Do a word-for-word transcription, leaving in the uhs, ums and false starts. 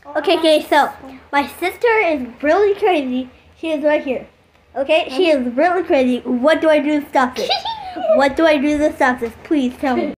Okay, okay, so my sister is really crazy. She is right here. Okay, she is really crazy. What do I do to stop this? What do I do to stop this? Please tell me.